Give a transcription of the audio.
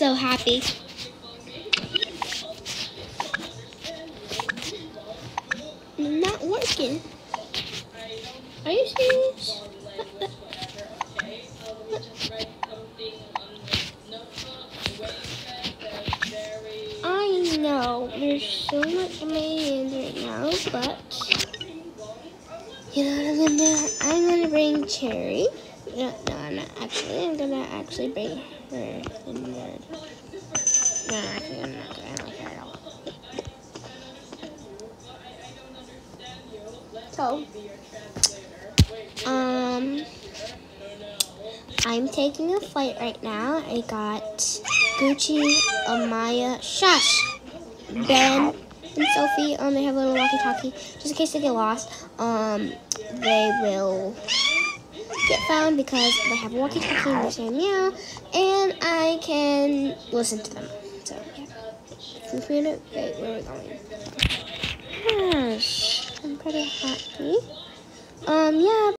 so happy. Not working. Are you serious? I know there's so much in my hands right now, but you know what I'm gonna do? I'm gonna bring Cherry. No, I'm not actually. I'm gonna actually bring her in there. No, actually, I'm not gonna like her at all. So, I'm taking a flight right now. I got Gucci, Amaya, Shush, Ben, and Sophie. They have a little walkie-talkie just in case they get lost. They will get found because they have a walkie-talkie and they're saying meow, and I can listen to them. So yeah. Feel free to wait. Where are we going? Gosh, I'm pretty happy. Yeah.